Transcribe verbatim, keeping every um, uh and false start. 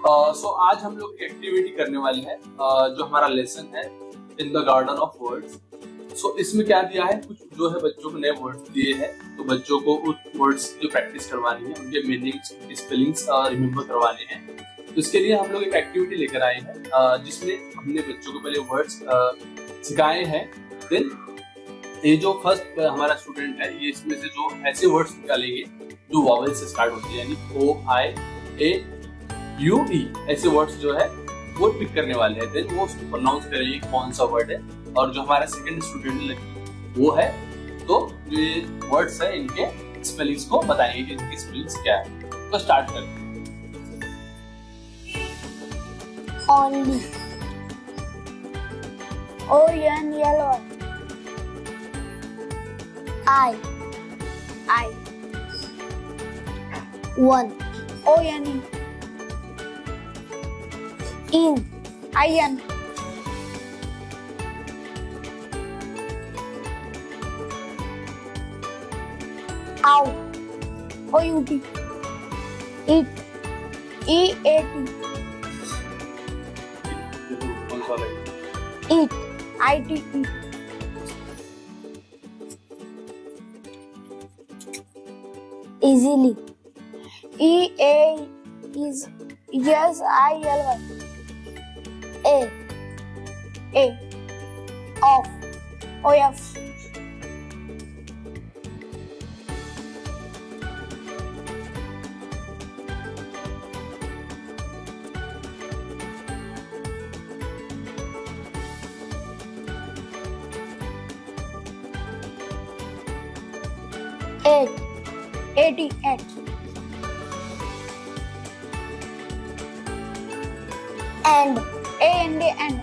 सो आज हम लोग एक्टिविटी करने वाले हैं uh, जो हमारा लेसन है in the garden of words. So इसमें क्या दिया है, कुछ जो है बच्चों को नए वर्ड्स दिए हैं, तो बच्चों को उस वर्ड्स की प्रैक्टिस करवानी है, उनके मीनिंग्स, उनके स्पेलिंग्स रिमेम्बर करवाने हैं। तो इसके लिए हम लोग एक एक्टिविटी लेकर आए हैं uh, जिसमें हमने बच्चों को पहले वर्ड्स uh, सिखाए हैं। देन ये जो फर्स्ट हमारा स्टूडेंट है, ये इसमें से जो ऐसे वर्ड्स निकालेंगे जो वॉवेल से स्टार्ट होते हैं, यानी ओ आई ए यू ई, ऐसे वर्ड्स जो है वो पिक करने वाले हैं। देन वो उसको प्रोनाउंस करेंगे कौन सा वर्ड है, और जो हमारा सेकंड स्टूडेंट है वो है, तो जो ये वर्ड्स है इनके स्पेलिंग्स को बताएंगे कि इनकी स्पेलिंग्स क्या है। तो स्टार्ट करते हैं। Only, O N L Y, I, I, one, O N E, in, I N, out, O U T, it, E A T, eat, I T E, easily, E A is yes I L Y, A, A, off, O F, eight, eighty-eight, and, A and A and,